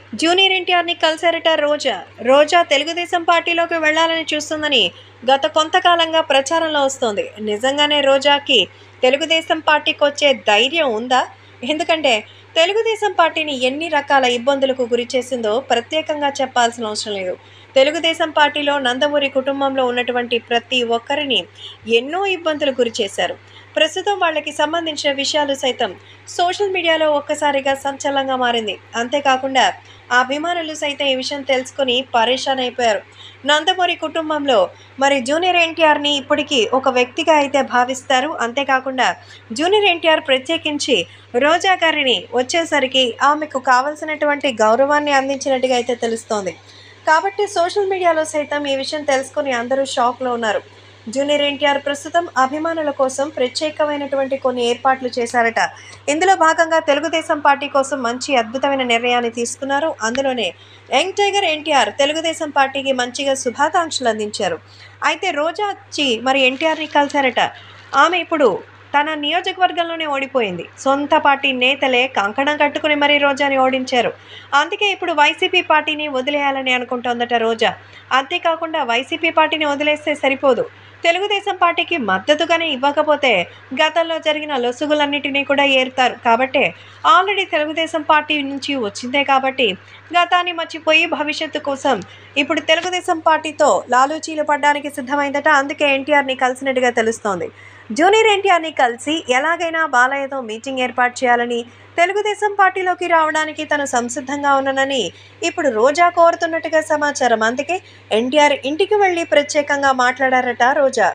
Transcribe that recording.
Junior ఎన్టీఆర్‌ని కలిసారట రోజా. రోజా తెలుగుదేశం పార్టీలోకి వెళ్లాలని చూస్తుందని గత కొంతకాలంగా ప్రచారంలో వస్తోంది. నిజంగానే రోజాకి తెలుగుదేశం పార్టీకొచ్చే ధైర్యం ఉందా? ఎందుకంటే తెలుగుదేశం పార్టీని ఎన్ని రకాల ఇబ్బందులకు గురిచేసిందో ప్రత్యేకంగా చెప్పాల్సిన అవసరం లేదు. తెలుగుదేశం పార్టీలో నందమూరి కుటుంబంలో ఉన్నటువంటి ప్రతి ఒక్కరిని ఎన్నో ఇబ్బందులకు గురిచేశారు. ప్రస్తుతం వాళ్ళకి సంబంధించిన విషయాలు సైతం సోషల్ మీడియాలో ఒక్కసారిగా సంచలనంగా మారింది. అంతేకాకుండా ఆ అభిమానులు సైతం ఈ విషయం తెలుసుకొని పరేషాన్ అయిపోయారు. నందమూరి కుటుంబంలో మరి జూనియర్ ఎన్టీఆర్‌ని ఇప్పటికీ ఒక వ్యక్తిగా అయితే భావిస్తారు. అంతేకాకుండా జూనియర్ ఎన్టీఆర్ ప్రత్యేకించి రోజా గారిని వచ్చేసరికి ఆమెకు కావాల్సినటువంటి గౌరవాన్ని అందించినట్టుగా అయితే తెలుస్తోంది. కాబట్టి సోషల్ మీడియాలో సైతం ఈ విషయం తెలుసుకొని అందరూ షాక్‌లో ఉన్నారు. జూనియర్ ఎన్టీఆర్ ప్రస్తుతం అభిమానుల కోసం ప్రత్యేకమైనటువంటి కొన్ని ఏర్పాట్లు చేశారట. ఇందులో భాగంగా తెలుగుదేశం పార్టీ కోసం మంచి అద్భుతమైన నిర్ణయాన్ని తీసుకున్నారు. అందులోనే యంగ్ టైగర్ ఎన్టీఆర్ తెలుగుదేశం పార్టీకి మంచిగా శుభాకాంక్షలు అందించారు. అయితే రోజా వచ్చి మరి ఎన్టీఆర్‌ని కలిసారట. ఆమె ఇప్పుడు తన నియోజకవర్గంలోనే ఓడిపోయింది. సొంత పార్టీ నేతలే కంకణం కట్టుకుని మరీ రోజాని ఓడించారు. అందుకే ఇప్పుడు వైసీపీ పార్టీని వదిలేయాలని అనుకుంటోందట రోజా. అంతేకాకుండా వైసీపీ పార్టీని వదిలేస్తే సరిపోదు. తెలుగుదేశం పార్టీకి మద్దతుగానే ఇవ్వకపోతే గతంలో జరిగిన లొసుగులన్నిటినీ కూడా ఏరుతారు. కాబట్టే ఆల్రెడీ తెలుగుదేశం పార్టీ నుంచి వచ్చిందే కాబట్టి గతాన్ని మర్చిపోయి భవిష్యత్తు కోసం ఇప్పుడు తెలుగుదేశం పార్టీతో లాలూచీలు పడ్డానికి సిద్ధమైందట. అందుకే ఎన్టీఆర్‌ని కలిసినట్టుగా తెలుస్తోంది. జూనియర్ ఎన్టీఆర్‌ని కలిసి ఎలాగైనా బాలయ్యతో మీటింగ్ ఏర్పాటు చేయాలని, తెలుగుదేశం పార్టీలోకి రావడానికి తను సంసిద్ధంగా ఉన్నానని ఇప్పుడు రోజా కోరుతున్నట్టుగా సమాచారం. అందుకే ఎన్టీఆర్ ఇంటికి వెళ్లి ప్రత్యేకంగా మాట్లాడారట రోజా.